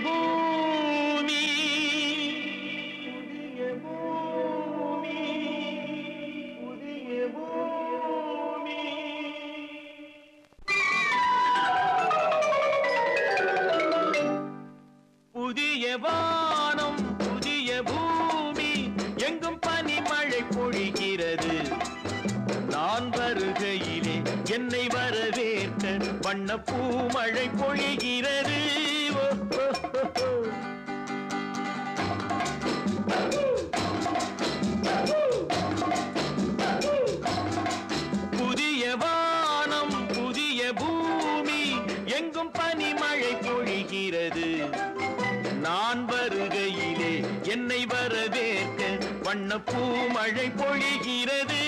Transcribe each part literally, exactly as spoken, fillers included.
பூமி புதிய பூமி புதிய பூமி புதிய வானம் புதிய பூமி எங்கும் பனிமழை பொழிகிறது நான் வருகையிலே என்னை வரவேற்க வண்ண பூமழை பொழிகிறது புதிய வானம் புதிய பூமி எங்கும் பனிமழை பொழிகிறது நான் வருகையிலே என்னை வரவேற்க வண்ண பூமழை பொழிகிறது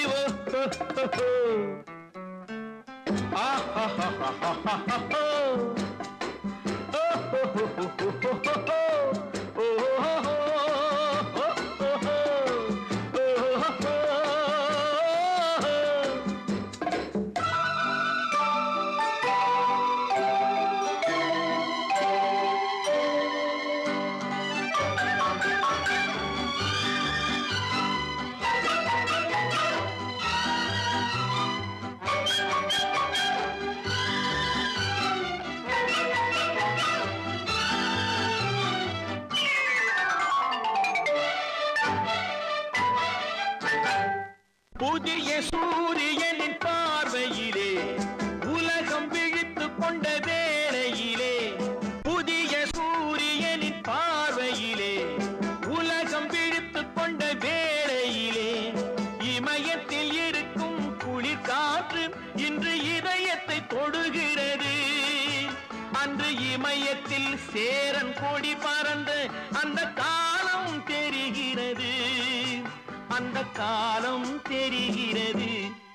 புதிய சூரியனின் பார்வையிலே உலகம் விழித்துக் கொண்ட வேளையிலே புதிய சூரியனின் பார்வையிலே உலகம் விழித்துக் கொண்ட வேளையிலே இமயத்தில் இருக்கும் குளிர் காற்று இன்று இதயத்தை தொடுகிறது அன்று இமயத்தில் சேரன் கொடி பறந்த அந்த காலம் தெரிகிறது அந்த காலம் தெரிகிறது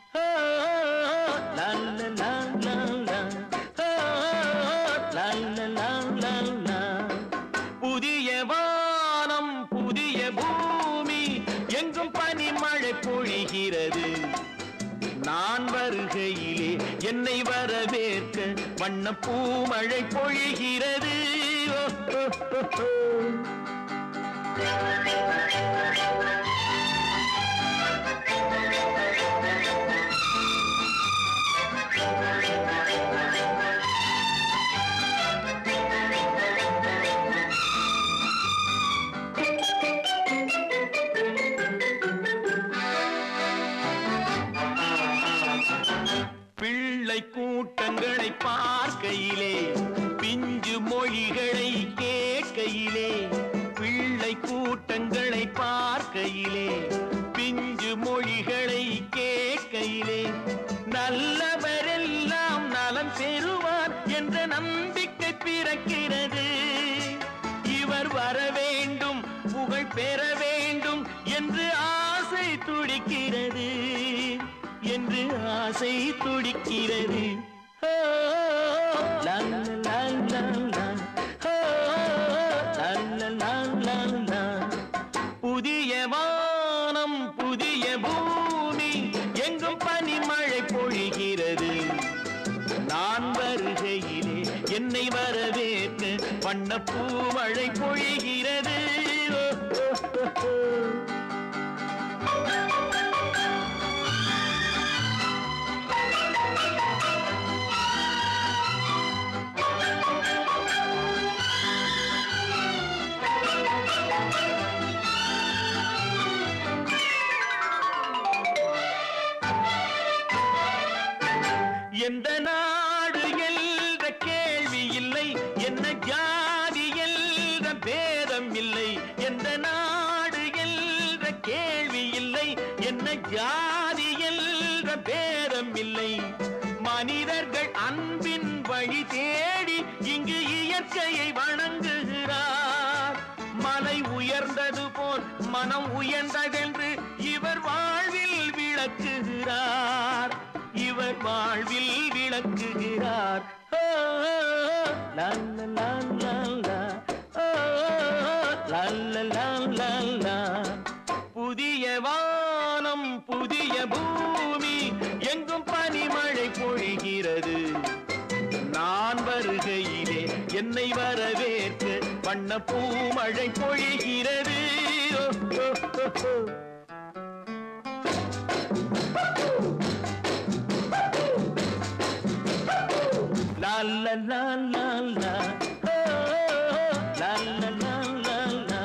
புதிய வானம் புதிய பூமி எங்கும் பனிமழை பொழிகிறது நான் வருகையிலே என்னை வரவேற்க வண்ண பூமழை பொழிகிறது பிள்ளை கூட்டங்களை பார்க்கையிலே பிஞ்சு மொழிகளை கேட்கையிலே பிள்ளை கூட்டங்களை பார்க்கையிலே பிஞ்சு மொழிகளை கேட்கையிலே நல்லவரெல்லாம் நலம் பெறுவார் என்ற நம்பிக்கை பிறக்கிறது இவர் வர வேண்டும் புகழ் பெற வேண்டும் என்று ஆசை துடிக்கிறது என்று ஆசை துடிக்கிறது புதிய வானம் புதிய பூமி எங்கும் பனிமழை பொழிகிறது நான் வருகையிலே என்னை வரவேற்க வண்ண பூமழை பொழிகிறது எந்த நாடு என்ற கேள்வி இல்லை என்ன ஜாதி என்ற பேதம் இல்லை எந்த நாடு என்ற கேள்வி இல்லை என்ன ஜாதி என்ற பேதம் இல்லை மனிதர்கள் அன்பின் வழி தேடி இங்கு இயற்கையை வணங்குகிறார் மலை உயர்ந்தது போல் மனம் உயர்ந்ததென்று இவர் வாழ்வில் விளக்குகிறார் இவர் வாழ்வில் விளக்குகிறார் புதிய வானம் புதிய பூமி எங்கும் பனிமழை பொழிகிறது நான் வருகையிலே என்னை வரவேற்க வண்ண பூமழை பொழிகிறது. லா லா லா லா லா லா லா லா லா லா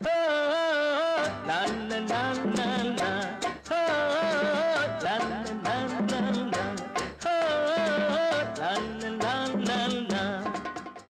லா லா லா லா லா la la la la la la